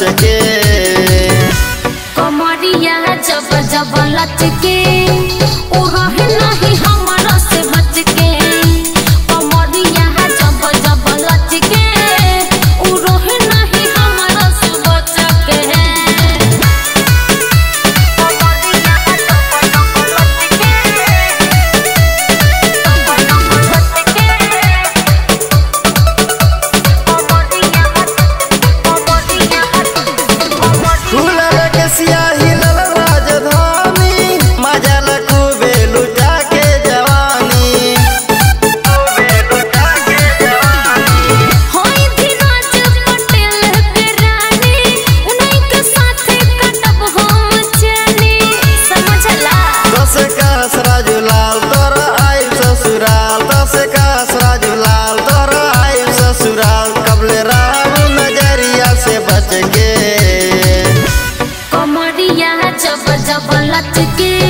के कमरिया जब जब लचके ओ रहे नहीं हमरा से बच के कमरिया जब जब लचके ओ रहे नहीं हमरा से बच के कमरिया जब जब लचके सियाही लल राजधानी मजा खूबे लुटा के जवानी होई धीरज पटेल के रानी उन्हीं के साथ कटब हम चली समझला 10 का सराजुलाल तोरा आई ससुराल 10 का सराजुलाल तोरा आई ससुराल कबले राम नजरिया से बच के कमरिया जब जब लचके